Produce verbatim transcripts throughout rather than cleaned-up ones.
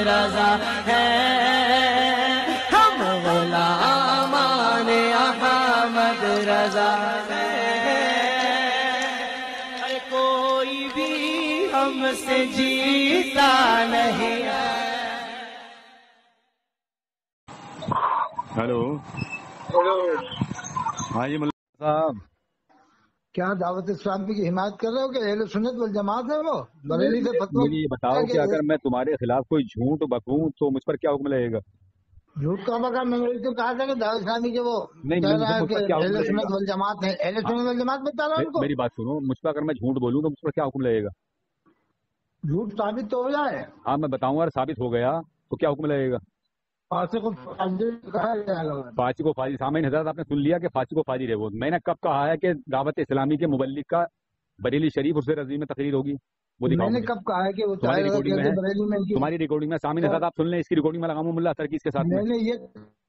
رضا ہیں، ہم غلامان احمد رضا ہیں، کوئی بھی ہم سے جیتا نہیں ہے۔ ہیلو ہاں جی ملا صاحب، کیا دعوت اسلامی کی حمایت کر رہے ہو کہ اہل سنت والجماعت ہے وہ بریلی سے فتویٰ؟ مجھے یہ بتاؤ کہ اگر میں تمہارے خلاف کوئی جھوٹ بکوں تو مجھ پر کیا حکم لگے گا؟ جھوٹ کا بکا میں نے تو کہا تھا کہ دعوت اسلامی کے وہ کہہ رہا ہے کہ اہل سنت والجماعت ہے، اہل سنت والجماعت بتا رہا ہوں ان کو۔ میری بات سنو، مجھ پر اگر میں جھوٹ بولوں تو مجھ پر کیا حکم لگے گا؟ جھوٹ ثابت تو ہو جائے۔ ہاں میں بتاؤں اگر ثابت ہو گیا تو کیا حکم لگے گا؟ فاسق کو فاجر کہا جائے گا۔ فاسق و فاجر، سامعین حضرات آپ نے سن لیا کہ فاسق و فاجر ہے وہ۔ میں نے کب کہا ہے کہ دعوت اسلامی کے مبلغ کا بریلی شریف اس سے رضی میں تقریر ہوگی؟ وہ دکھاؤ میں نے مجھے۔ کب کہا ہے کہ وہ تمہاری ریکارڈنگ میں ہے، بریلی میں تمہاری ریکارڈنگ میں سامعین حضرات آپ سن لیں، اس کی ریکارڈنگ میں لگاؤں ملا اثر کی اس کے ساتھ میں میں نے یہ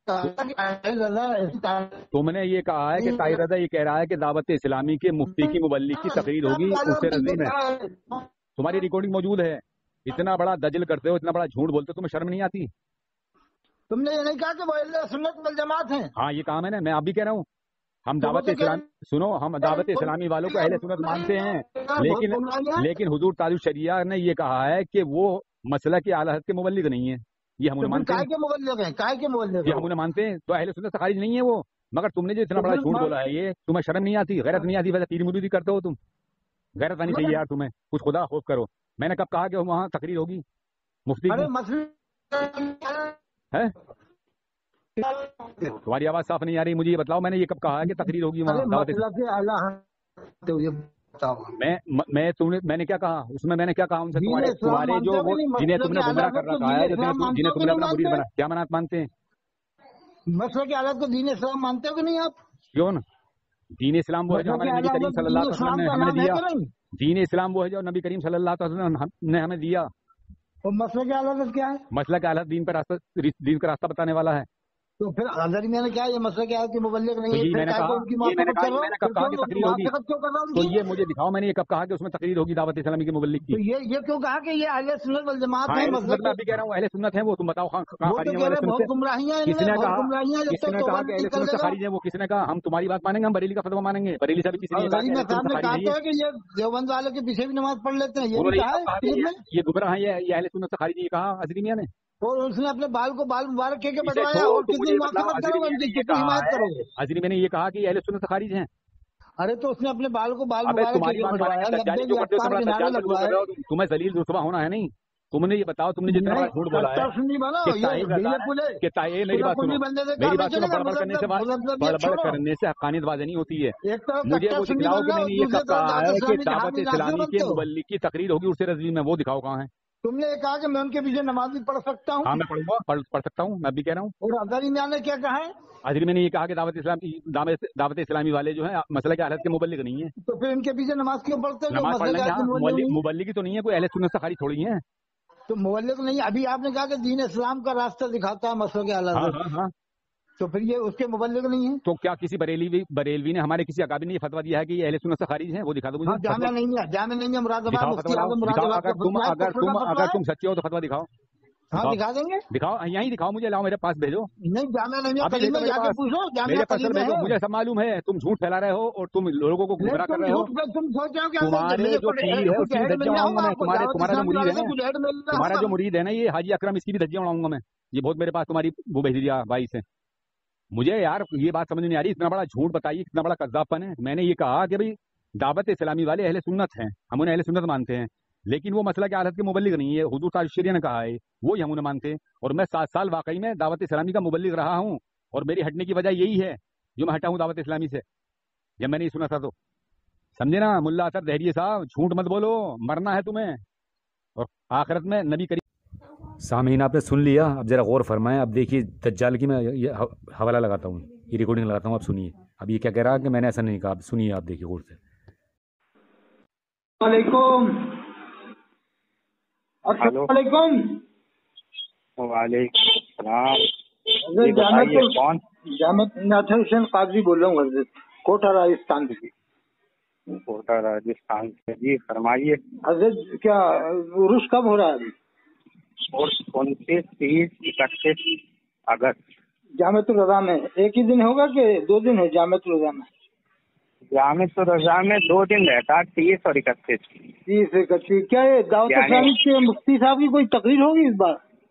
کہا تم نے یہ کہا ہے کہ طاہر رضا یہ کہہ رہا ہے کہ دعوت اسلامی کے مفتی کی مبلغ کی تقریر ہوگی اس سے رضی میں۔ تمہاری ریکارڈنگ موجود ہے، اتنا بڑا دجل کرتے ہو، اتنا بڑا جھوٹ بولتے ہو، تمہیں شرم نہیں آتی؟ تم نے یہ نہیں کہا کہ وہ اہل سنت والجماعت ہیں؟ ہاں یہ کہا میں نے، میں اب بھی کہہ رہا ہوں، ہم دعوت اسلام سنو ہم دعوت اسلامی والوں کو اہل سنت مانتے ہیں، لیکن لیکن حضور تاج الشریعہ نے یہ کہا ہے کہ وہ مسئلہ کی اعلی حضرت کے مبلغ نہیں ہے، یہ ہم انہیں مانتے ہیں، کے مبلغ ہیں، کائے کے مبلغ یہ ہم انہیں مانتے ہیں، تو اہل سنت سے خارج نہیں ہے وہ۔ مگر تم نے جو اتنا بڑا جھوٹ بولا ہے، یہ تمہیں شرم نہیں آتی، غیرت نہیں آتی؟ ویسے پیر مریدی کرتے ہو تم، غیرت آنی چاہیے یار تمہیں، کچھ خدا خوف کرو۔ میں نے کب کہا کہ وہاں تقریر ہوگی مفتی کی؟ ہے تمہاری آواز صاف نہیں آ رہی، مجھے یہ بتلاؤ میں نے یہ کب کہا ہے کہ تقریر ہوگی وہاں دعوت؟ میں میں تم نے میں نے کیا کہا اس میں؟ میں نے کیا کہا ان سے؟ تمہارے تمہارے جو وہ جنہیں تم نے گمراہ کر رکھا ہے، جنہیں تم نے اپنا مرید بنا، کیا منات مانتے ہیں؟ مسئلہ کی حالت کو دین اسلام مانتے ہو کہ نہیں آپ؟ کیوں نا؟ دین اسلام وہ ہے جو ہمارے نبی کریم صلی اللہ علیہ وسلم نے ہمیں دیا، دین اسلام وہ ہے جو نبی کریم صلی اللہ علیہ وسلم نے ہمیں دیا۔ اور مسئلہ کی حالت کیا ہے؟ مسئلہ کی حالت دین پر راستہ، دین کا راستہ بتانے والا ہے۔ تو پھر حضرت میں نے کیا یہ مسئلہ کیا ہے کہ مبلغ نہیں ہے؟ میں نے کہا میں نے کب کہا کہ تقریر ہوگی؟ تو یہ مجھے دکھاؤ میں نے یہ کب کہا کہ اس میں تقریر ہوگی دعوت اسلامی کے مبلغ کی؟ یہ یہ کیوں کہا کہ یہ اہل سنت والجماعت ہے؟ مسئلہ میں بھی کہہ رہا ہوں اہل سنت ہے وہ، تم بتاؤ بہت گمراہیاں کس نے کہا کس نے کہا کہ اہل سنت سے خارج ہے وہ؟ کس نے کہا؟ ہم تمہاری بات مانیں گے، ہم بریلی کا فتویٰ مانیں گے، بریلی سے بھی کسی نے کہا کہ یہ دیوبند والوں کے پیچھے بھی نماز پڑھ لیتے ہیں، یہ گمراہ ہیں، یہ اہل سنت سے خارج، یہ کہا حضری میاں نے، اور اس نے اپنے بال کو بال مبارک کے بتوایا، اور کتنی موافقت کرو گے ان کی، کتنی حمایت کرو گے؟ حضری میں نے یہ کہا کہ اہل سنت سے خارج ہیں۔ ارے تو اس نے اپنے بال کو بال مبارک کے بتوایا، تمہیں ذلیل رسوا ہونا ہے نہیں؟ تم نے یہ بتاؤ، تم نے جتنا بڑا جھوٹ بولا ہے کہ تائے میری بات سنو، میری بات سنو، بڑبڑ کرنے سے بڑبڑ کرنے سے حقانیت واضح نہیں ہوتی ہے۔ مجھے وہ دکھلاؤ کہ میں نے یہ کب کہا ہے کہ دعوت اسلامی کے مبلغ کی تقریر ہوگی اس سے رضی میں، وہ دکھاؤ کہاں ہے؟ تم نے کہا کہ میں ان کے پیچھے نماز بھی پڑھ سکتا ہوں۔ ہاں میں پڑھوں گا، پڑھ سکتا ہوں، میں بھی کہہ رہا ہوں۔ اور حضرت میاں نے کیا کہا ہے؟ حضرت میں نے یہ کہا کہ دعوت اسلامی دعوت اسلامی والے جو ہیں مسئلہ کی حالت کے مبلغ نہیں ہیں، تو پھر ان کے پیچھے نماز کیوں پڑھتے ہیں؟ نماز پڑھ لیں گے، مبلغ تو نہیں ہے، کوئی اہل سنت سے خارج تھوڑی ہیں۔ تو مبلغ نہیں، ابھی آپ نے کہا کہ دین اسلام کا راستہ دکھاتا ہے مسئلہ کی حالت، ہاں ہاں، تو پھر یہ اس کے مبلغ نہیں ہے؟ تو کیا کسی بریلوی بریلوی نے ہمارے کسی اکابر نے یہ فتویٰ دیا ہے کہ یہ اہل سنت سے خارج ہیں؟ وہ دکھا دو مجھے۔ جامعہ نہیں ہے، جامعہ نہیں ہے مراد آباد، مفتی اعظم مراد آباد۔ اگر تم اگر تم اگر تم سچے ہو تو فتویٰ دکھاؤ۔ ہاں دکھا دیں گے، دکھاؤ، یہیں دکھاؤ مجھے، لاؤ میرے پاس بھیجو۔ نہیں جامعہ نہیں ہے، قریب میں جا کے پوچھو، جامعہ قریب میں ہے۔ مجھے سب معلوم ہے تم جھوٹ پھیلا رہے ہو اور تم لوگوں کو گمراہ کر رہے ہو۔ تم سوچ رہے ہو کہ تمہارے جو پیر ہے اس کی بھی دھجیاں اڑاؤں گا میں، تمہارے تمہارا جو مرید ہے نا تمہارا جو مرید ہے نا یہ حاجی اکرم، اس کی بھی دھجیاں اڑاؤں گا میں۔ یہ بہت میرے پاس تمہاری وہ بھیج دیا بھائی سے۔ مجھے یار یہ بات سمجھ نہیں آ رہی، اتنا بڑا جھوٹ بتائیے، اتنا بڑا قذاب پن ہے۔ میں نے یہ کہا کہ بھائی دعوت اسلامی والے اہل سنت ہیں، ہم انہیں اہل سنت مانتے ہیں، لیکن وہ مسئلہ کی حالت کے مبلغ نہیں ہے، حضور تاج الشریعہ نے کہا ہے وہ ہم انہیں مانتے ہیں۔ اور میں سات سال واقعی میں دعوت اسلامی کا مبلغ رہا ہوں، اور میری ہٹنے کی وجہ یہی ہے جو میں ہٹا ہوں دعوت اسلامی سے، جب میں نے سنا تھا تو سمجھے نا ملا اثر دہریے صاحب، جھوٹ مت بولو، مرنا ہے تمہیں اور آخرت میں نبی کریم۔ سامعین آپ نے سن لیا، اب ذرا غور فرمائیں۔ اب دیکھیے دجال کی میں یہ حوالہ لگاتا ہوں، یہ ریکارڈنگ لگاتا ہوں، آپ سنیے اب یہ کیا کہہ رہا کہ میں نے ایسا نہیں کہا، اب سنیے آپ، دیکھیے غور سے۔ وعلیکم السلام علیکم۔ وعلیکم السلام، کون؟ جامع ناصر حسین قاضی بول رہا ہوں حضرت، کوٹا راجستھان سے۔ کوٹا راجستھان سے، جی فرمائیے حضرت۔ کیا عرس کب ہو رہا ہے ابھی؟ उनतीस तीस इकतीस अगस्त जामियातुल रज़ा में एक ही दिन होगा कि दो दिन है जामियातुल रज़ा में? जामियातुल रज़ा में दो दिन रहता, तीस और इकतीस। तीस इकतीस। क्या ये दावत इस्लामी के मुफ्ती साहब की कोई तकरीर होगी इस बार?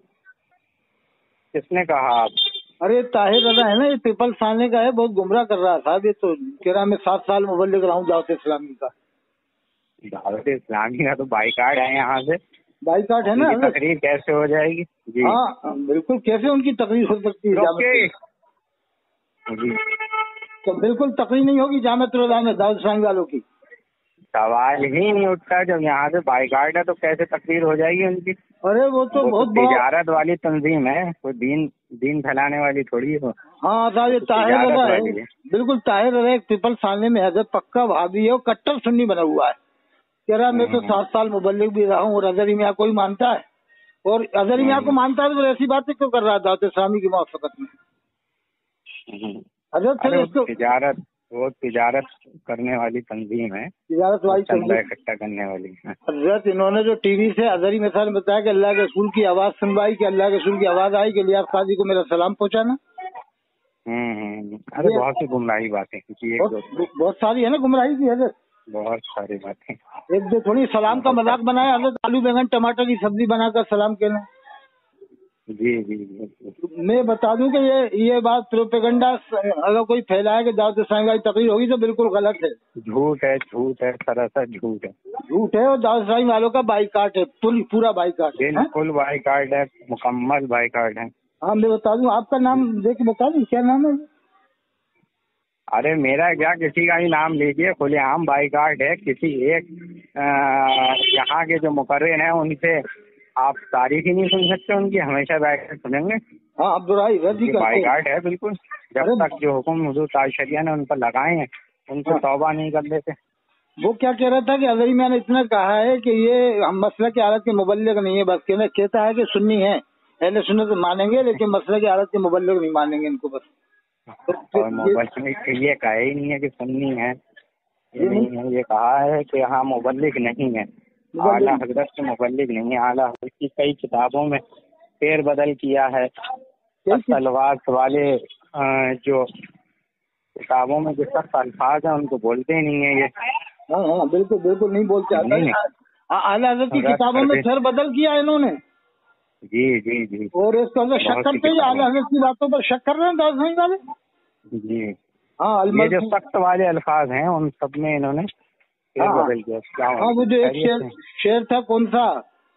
किसने कहा आप? अरे ताहिर रज़ा है ना, ये पीपल थाने का है, बहुत गुमराह कर रहा था। ये तो कह रहा मैं सात साल मुबल्लिग रहा हूँ दावत इस्लामी का। दावत इस्लामी का तो बाइकाट है यहाँ से। बाइकाट है ना? तकरीर कैसे हो जाएगी? जी हाँ बिल्कुल, कैसे उनकी तकरीर हो सकती है? जी तो बिल्कुल तकरीर नहीं होगी जामियातुल रज़ा में दावत इस्लामी वालों की। सवाल ही नहीं उठता, जब यहाँ से बाइकाट है तो कैसे तकरीर हो जाएगी उनकी? अरे वो तो वो बहुत तो बड़ा तिजारत वाली तंजीम है, कोई दीन दीन फैलाने वाली थोड़ी है। हाँ साहब, ये ताहिर रज़ा है, बिल्कुल ताहिर रज़ा एक पीपल थाने में है, पक्का भाभी है, वो कट्टर सुन्नी बना हुआ है। कह रहा मैं तो सात साल मुबल्लिग भी रहा हूँ और अजहरी मियाँ को ही मानता है, और अजहरी मियाँ को मानता है तो ऐसी बातें क्यों कर रहा है दावत इस्लामी की मुवाफकत में? अरे वो तिजारत वो तिजारत करने वाली तंजीम है, तिजारत वाली चंदा इकट्ठा करने वाली। हजरत इन्होंने जो टीवी से अजहरी मिसाल ने बताया कि अल्लाह के रसूल की आवाज सुनवाई, कि अल्लाह के रसूल की आवाज आई कि लियास काजी को मेरा सलाम पहुंचाना। हम्म अरे बहुत सी गुमराही बातें, बहुत, बहुत सारी है ना गुमराही की हजरत, बहुत सारी बातें। एक दो थोड़ी सलाम का मजाक बनाया हजरत, आलू बैंगन टमाटर की सब्जी बनाकर सलाम कहना। जी जी जी मैं बता दूं कि ये ये बात प्रोपेगेंडा अगर कोई फैलाए कि दावत इस्लामी वाली तकरीर होगी तो बिल्कुल गलत है, झूठ है, झूठ है, सरासर झूठ है, झूठ है। और दावत इस्लामी वालों का बाइकाट है, पूरा बाइकाट है, बिल्कुल बाइकाट है, मुकम्मल बाइकाट है। हाँ मैं बता दूं, आपका नाम देख बता दूं क्या नाम है? अरे मेरा क्या, किसी का ही नाम लीजिए, खुलेआम बाइकाट है। किसी एक यहाँ के जो मुकर्रिर हैं उनसे आप तारीफ ही नहीं सुन सकते उनकी, हमेशा बाइकाट सुनेंगे। हाँ अब्दुर्राही रजी का बाइकाट है बिल्कुल, जब तक जो हुक्म हुजूर ताज शरिया ने उन पर लगाए हैं उनसे हाँ। तौबा नहीं कर लेते। वो क्या कह रहा था कि अजहरी मियां ने इतना कहा है कि ये हम मसला की हालत के मुबल्लिग नहीं है, बस कहना कहता है कि सुन्नी है, अहले सुन्नत मानेंगे लेकिन मसला की हालत के मुबल्लिग नहीं मानेंगे इनको बस। और मुबल्लिग ये कहा ही नहीं है कि सुन्नी है, ये नहीं है, ये कहा है कि हाँ मुबल्लिग नहीं है, आला हजरत के मुबल्लिग नहीं है। आला हजरत की कई किताबों में फेर बदल किया है, तलवार वाले जो किताबों में जो सख्त अल्फाज है उनको बोलते ही नहीं है ये। हाँ हाँ बिल्कुल बिल्कुल नहीं बोलते। आला हजरत की किताबों में फेर बदल किया इन्होंने। जी जी जी और इसको अंदर शक करते हैं, आला हजरत की बातों पर शक कर रहे हैं दावत इस्लामी वाले। जी हाँ ये जो सख्त वाले अल्फाज हैं उन सब में इन्होंने फेर बदल किया। हाँ वो जो एक शेर शेर था कौन सा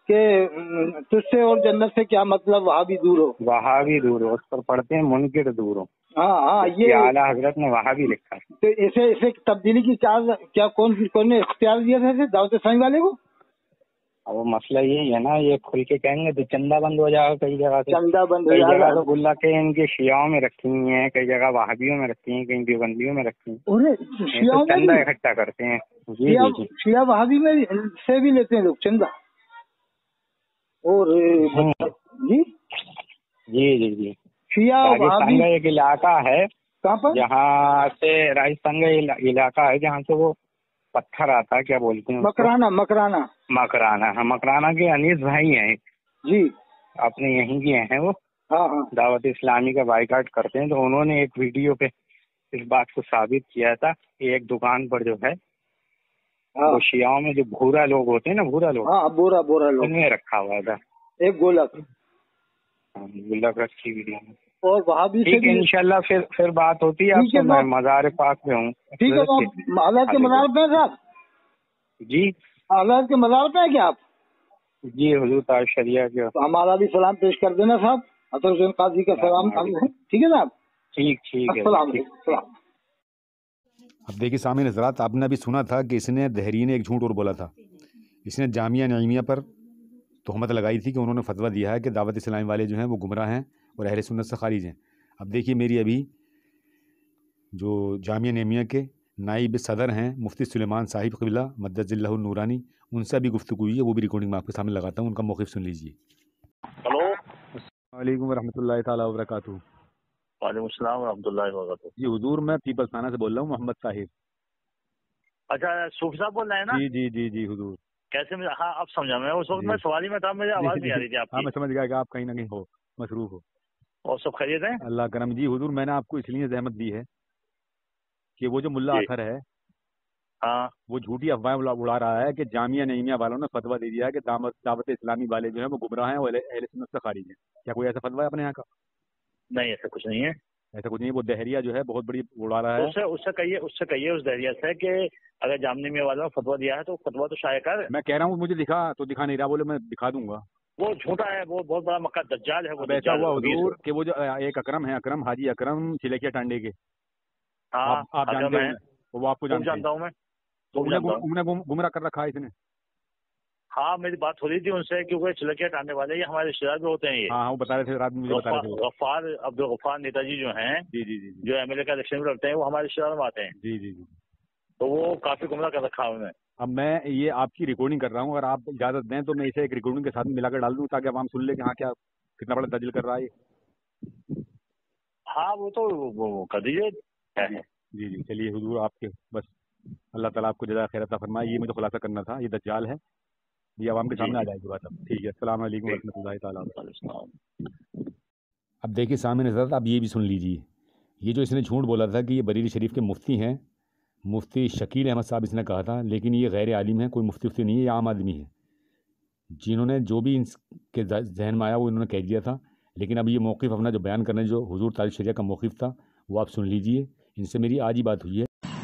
कि तुझसे और जन्नत से क्या मतलब, वहाँ भी दूर हो, वहाँ भी दूर हो, उस पर पढ़ते हैं मुनकिर दूर हो। हाँ हाँ ये आला हजरत ने वहाँ भी लिखा है। तो इसे इसे तब्दीली की क्या क्या कौन कौन ने इख्तियार दिया था दावत इस्लामी वाले को? वो मसला यही है ना, ये खुल के कहेंगे तो चंदा बंद हो जाएगा कई जगह से, चंदा बंद हो कई जाएगा। जगह तो गुल्ला के इनके शियाओं में रखी हुई है, कई जगह वहाबियों में रखी है, कहीं देवबंदियों में रखी है, शियाओं में चंदा इकट्ठा करते हैं। जी जी शिया वहाबी में से भी लेते हैं लोग चंदा। और जी जी जी जी शिया राजस्थान का एक इलाका है, कहाँ पर, जहाँ से राजस्थान का इलाका है जहाँ से वो पत्थर आता है, क्या बोलते हैं मकराना मकराना मकराना हाँ मकराना के अनीस भाई हैं जी, अपने यहीं के हैं वो। हाँ हाँ दावत इस्लामी का बाइकाट करते हैं, तो उन्होंने एक वीडियो पे इस बात को साबित किया था कि एक दुकान पर जो है हाँ। वो शियाओं में जो भूरा लोग होते हैं ना, भूरा लोग, हाँ बोरा बोरा लोग, उनमें रखा हुआ था एक गोलक, गोलक रखी वीडियो में। और वहाँ भी ठीक है इंशाल्लाह फिर फिर बात होती है आपसे। मैं मज़ार पाक में हूँ। ठीक है, तो आला के मज़ार पे हैं साहब? जी आला के मज़ार पे हैं क्या आप? जी हुजूर ताज शरिया के। तो हमारा भी सलाम पेश कर देना साहब, अतर हुसैन काजी का सलाम। ठीक है साहब, ठीक ठीक है। अब देखिए सामने नजरात, आपने अभी सुना था कि इसने दहरी ने एक झूठ और बोला था। इसने जामिया नईमिया पर तहमत लगाई थी कि उन्होंने फतवा दिया है कि दावत इस्लामी वाले जो हैं वो गुमराह हैं और अहले सुन्नत से खारिज हैं। अब देखिए मेरी अभी जो जामिया नईमिया के नाइब सदर हैं मुफ्ती सुलेमान साहिब क़िबला मद्दजिल्लाहु नूरानी, उनसे अभी गुफ्तगू हुई है, वो भी रिकॉर्डिंग में आपके सामने लगाता हूँ, उनका मौक़िफ़ सुन लीजिए। हेलो, अस्सलाम वालेकुम रहमतुल्लाहि ताला व बरकातुहू। वालेकुम सलाम रहमतुल्लाहि व बरकातुहू। जी हुजूर, मैं पीपल थाना से बोल रहा हूँ, मोहम्मद ताहिर। अच्छा सूफी साहब बोल रहे हैं ना? जी जी जी जी हुजूर। कैसे मैं, हाँ अब समझा मैं, उस वक्त मैं सवाल ही में था, मुझे आवाज नहीं आ रही थी आपकी। हाँ मैं समझ गया कि आप कहीं ना कहीं हो, मसरूफ हो। और सब खैरियत है? अल्लाह करम। जी हुजूर, मैंने आपको इसलिए जहमत दी है कि वो जो मुल्ला अतहर है, हाँ, वो झूठी अफवाहें उड़ा उड़ा रहा है कि जामिया नईमिया वालों ने फतवा दे दिया है कि दावत दावत इस्लामी वाले जो है वो गुमराह हैं और अहले सुन्नत से खारिज हैं। क्या कोई ऐसा फतवा है अपने यहाँ का? नहीं ऐसा कुछ नहीं है। ऐसा कुछ नहीं है। वो दहरिया जो है बहुत बड़ी उड़ा रहा है। उससे उससे कहिए उससे कहिए उस दहरिया से कि अगर जामनी में वालों ने फतवा दिया है तो फतवा तो शाये कर। मैं कह रहा हूँ मुझे दिखा तो दिखा नहीं रहा, बोले मैं दिखा दूंगा। वो झूठा है, वो बहुत बड़ा मक्का दज्जाल है। वो अब ऐसा हुआ हुजूर कि वो जो एक अकरम है, अकरम हाजी अकरम चिलेकिया टांडे के, हाँ आप, आप जानते हैं, वो आपको जानते जानता हूँ मैं, तो उन्हें गुमराह कर रखा है इसने। हाँ मेरी बात हो रही थी उनसे, क्योंकि चिलकिया टांडे वाले ये हमारे रिश्तेदार भी होते हैं। ये हाँ वो बता रहे थे रात में, मुझे बता रहे थे। गफ्फार अब्दुल गफ्फार नेताजी जो हैं, जी जी जी, जो एमएलए का इलेक्शन में लड़ते हैं, वो हमारे रिश्तेदार में आते हैं। जी जी जी। तो वो काफी गुमराह कर रखा है उन्हें। अब मैं ये आपकी रिकॉर्डिंग कर रहा हूँ, अगर आप इजाजत दें तो मैं इसे एक रिकॉर्डिंग के साथ मिलाकर डाल दूँ ताकि आवाम सुन ले कि हाँ क्या कितना बड़ा दजल कर रहा है। हाँ वो तो वो कर दीजिए। जी जी चलिए हुजूर, आपके बस अल्लाह ताला आपको जज़ा खैर अता फरमाए। ये मुझे खुलासा करना था, ये दज्जाल है, ये आवाम के सामने आ जाएगी बात। अब ठीक है, अस्सलाम वालेकुम रहमतुल्लाहि ताला। अब देखिए सामने नज़र, अब ये भी सुन लीजिए। ये जो इसने झूठ बोला था कि ये बरेली शरीफ के मुफ्ती हैं, मुफ्ती शकील अहमद साहब इसने कहा था, लेकिन ये गैर आलिम है, कोई मुफ्ती उफ्ती नहीं है, ये आम आदमी है। जिन्होंने जो भी इनके जहन में आया वो इन्होंने कह दिया था। लेकिन अब ये मौक़िफ़ अपना जो बयान करने जो हुजूर तारिक़ शरिया का मौक़िफ़ था वो आप सुन लीजिए। इनसे मेरी आज ही बात हुई है।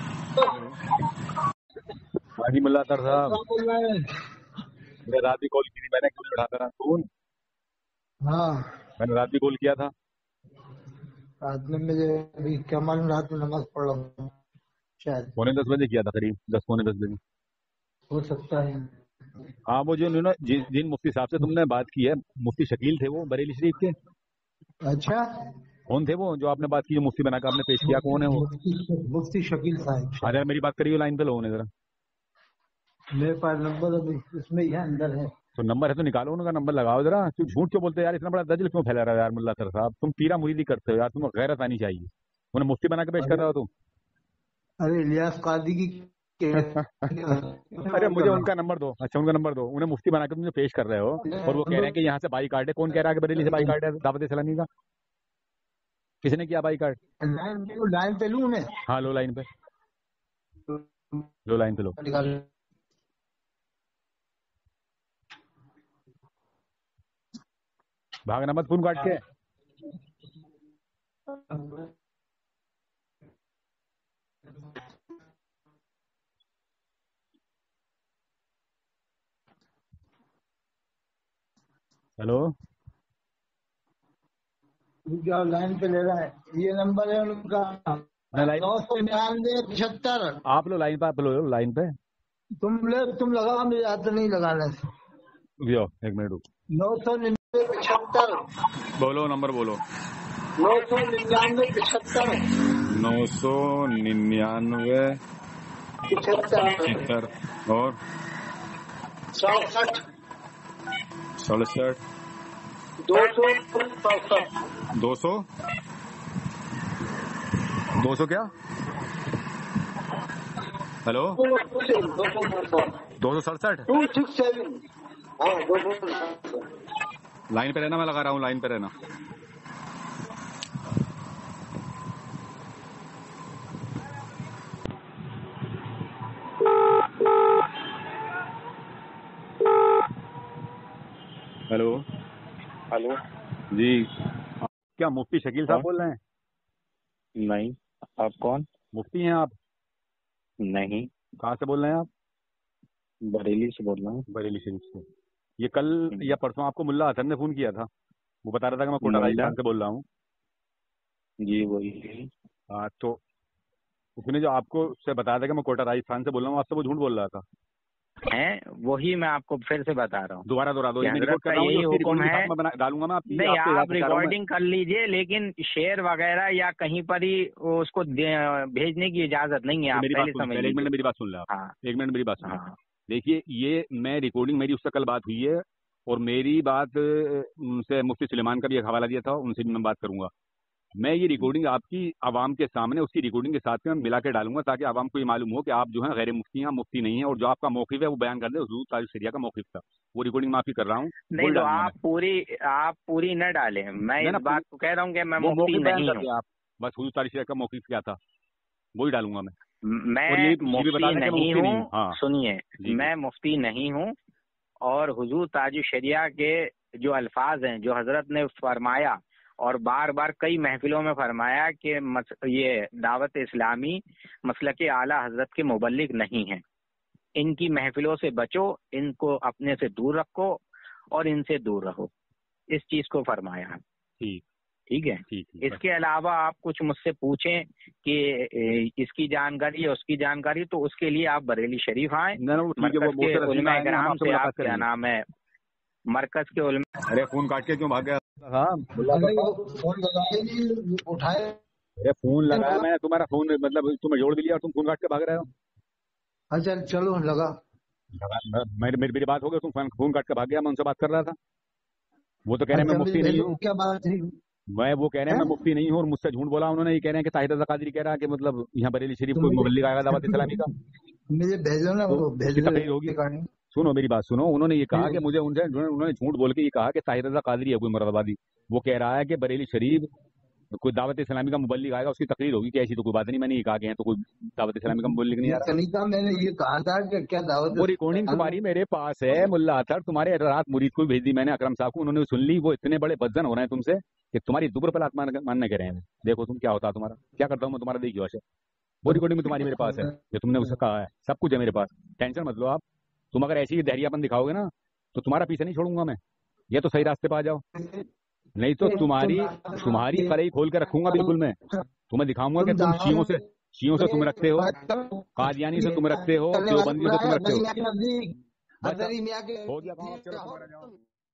हाजी मुल्ला अतहर साहब, मैंने रात भी कॉल की थी, मैंने क्यों उठाता रहा फोन? हाँ मैंने रात भी कॉल किया था। रात में मुझे अभी क्या मालूम, रात में नमाज पढ़ रहा हूँ, शायद पौने दस बजे किया था, करीब दस पौने दस बजे हो सकता है। हाँ वो जो उन्होंने जिन जिन मुफ्ती साहब से तुमने बात की है, मुफ्ती शकील थे वो बरेली शरीफ के। अच्छा कौन थे वो जो आपने बात की, जो मुफ्ती बनाकर आपने पेश किया, कौन है वो? मुफ्ती शकील साहब। अरे मेरी बात करिए, लाइन पे लो उन्हें जरा। मेरे पास नंबर अभी इसमें ही अंदर है। तो नंबर है तो निकालो, उनका नंबर लगाओ जरा। तू झूठ क्यों बोलते यार, इतना बड़ा दजल क्यों फैला रहा है यार मुल्ला अतहर साहब? तुम पीरा मुरीदी करते हो यार, तुम्हें गैरत आनी चाहिए। उन्हें मुफ्ती बना के पेश कर रहे हो तुम। अरे इलियास कादी की अरे मुझे उनका नंबर दो। अच्छा उनका नंबर दो, उन्हें मुफ्ती बना के मुझे पेश कर रहे हो और वो कह रहे हैं कि यहाँ से बाई कार्ड है। कौन कह रहा है कि बरेली से बाई कार्ड है दावत इस्लामी का? किसने किया बाई कार्ड? लाइन पे लूं उन्हें? हाँ लो लाइन पे, लो लाइन पे लो। भागना मत फोन काट के। हेलो क्या लाइन पे ले रहा है? ये नंबर है उनका, नौ सौ निन्यानवे पचहत्तर। आप लो लाइन पे, आप लो लाइन पे। तुम ले, तुम लगाओ, मेरे हाथ नहीं लगाने से। एक मिनट। नौ सौ निन्यानवे पचहत्तर बोलो, नंबर बोलो। नौ सौ निन्यानवे पचहत्तर नौ सौ निन्यानवे पचहत्तर और सड़सठ सड़सठ दो सौ सड़सठ दो सौ दो सौ क्या? हेलो दो सौ सड़सठ टू सिक्स सेवन। हाँ दो सौ। लाइन पे रहना, मैं लगा रहा हूँ, लाइन पे रहना। हेलो हेलो जी, क्या मुफ्ती शकील साहब बोल रहे हैं? नहीं, आप कौन? मुफ्ती हैं आप? नहीं। कहाँ से बोल रहे हैं आप? बरेली से बोल रहा हूँ। बरेली शरीफ से। ये कल या परसों आपको मुल्ला हसन ने फोन किया था, वो बता रहा था कि मैं कोटा राजस्थान से बोल रहा हूँ। जी वही। हाँ तो उसने जो आपको से बताया था कि मैं कोटा राजस्थान से बोल रहा हूँ, आपसे वो झूठ बोल रहा था। है वही, मैं आपको फिर से बता रहा हूँ। दोबारा दोहरा दो, यही हुक्म है। डालूंगा मैं आपकी। नहीं आप रिकॉर्डिंग कर लीजिए, लेकिन शेयर वगैरह या कहीं पर ही उसको भेजने की इजाजत नहीं है। आप पहले समझ लीजिए। एक मिनट मेरी बात सुन लो। हाँ एक मिनट मेरी बात सुन लो। देखिए ये मैं रिकॉर्डिंग, मेरी उससे कल बात हुई है और मेरी बात उनसे मुफ्ती सुलेमान का भी एक हवाला दिया था, उनसे भी मैं बात करूंगा। मैं ये रिकॉर्डिंग आपकी आवाम के सामने उसकी रिकॉर्डिंग के साथ में मिला के डालूंगा ताकि आवाम को ये मालूम हो कि आप जो है गैर मुफ्ती हैं, मुफ्ती नहीं है, और जो आपका मौक़िफ़ है वो बयान कर दे। हुजूर ताज शरिया का मौक़िफ़ था, वो रिकॉर्डिंग मैं आपकी कर रहा हूँ। नहीं तो आप पूरी आप पूरी न डालें, मैं इस बात को कह रहा हूँ कि मैं मुफ्ती नहीं हूँ। आप बस हुजूर ताज शरिया का मौक़िफ़ क्या था वही डालूंगा मैं। मैं मुफ्ती नहीं हूँ, हाँ। सुनिए, मैं मुफ्ती नहीं हूँ, और हुजूर ताज शरिया के जो अल्फाज हैं, जो हजरत ने फरमाया और बार बार कई महफिलों में फरमाया कि ये दावत इस्लामी मसलक आला हजरत के मुबल्लिग नहीं है, इनकी महफिलों से बचो, इनको अपने से दूर रखो और इनसे दूर रहो, इस चीज को फरमाया है। ठीक ठीक है ठीक, इसके अलावा आप कुछ मुझसे पूछें कि इसकी जानकारी है उसकी जानकारी, तो उसके लिए आप बरेली शरीफ आए, मरकज के उलमा इकराम से आप क्या नाम है मरकज के उलमा। अरे फोन काट के क्यों भाग गया? उठाए, अरे फोन लगाया मैंने, तुम्हारा फोन मतलब तुम्हें जोड़ भी लिया और तुम फोन काट के भाग रहे हो। अच्छा चलो लगा, मेरी मेरी बात हो गई, तुम फोन काट के भाग गया। मैं उनसे बात कर रहा था, वो तो कह रहे हैं मैं मुफ्ती नहीं हूँ। क्या बात थी? मैं वो कह रहे हैं मैं मुफ्ती नहीं हूँ और मुझसे झूठ बोला उन्होंने। ये कह रहे हैं कि ताहिर रज़ा कादरी कह रहा है कि मतलब यहाँ बरेली शरीफ कोई मुबल्लिग आएगा दावत इस्लामी का। मुझे भेजो ना, वो भेजो होगी। सुनो मेरी बात सुनो, उन्होंने ये कहा कि मुझे उनसे उन्होंने झूठ बोल के ये कहा कि ताहिर रज़ा कादरी है कोई मुरादाबादी, वो कह रहा है कि बरेली शरीफ कोई दावत इस्लामी का मुबल्लिग आएगा, उसकी तकरीर होगी कि ऐसी तो कोई बात नहीं। मैंने ये कहा कि तो कोई दावत इस्लामी का मुबल्लिग नहीं आ रहा। मैंने ये कहा था कि क्या दावत, वो रिकॉर्डिंग तुम्हारी मेरे पास है मुल्ला अतर, तुम्हारे रात मुरीद को भेज दी मैंने अकरम साहब को, उन्होंने सुन ली। वो इतने बड़े बदजन हो रहे हैं तुमसे कि तुम्हारी दुबर पर आत्मा मानने के रहे हैं। देखो तुम क्या होता तुम्हारा, क्या करता हूँ मैं तुम्हारा, देखियो आशा। वो रिकॉर्डिंग में तुम्हारी मेरे पास है, जो तुमने उससे कहा है, सब कुछ है मेरे पास, टेंशन मत लो आप। तुम अगर ऐसी धैर्यपन दिखाओगे ना तो तुम्हारा पीछे नहीं छोड़ूंगा मैं। ये तो सही रास्ते पे आ जाओ, नहीं तो तुम्हारी तुम्हारी कड़ाई खोल के रखूंगा बिल्कुल। मैं तुम्हें दिखाऊंगा कि तुम शियों से शियों से तुम रखते हो, कादियानी से तुम रखते हो, देवबंदियों से तुम रखते हो। हो गया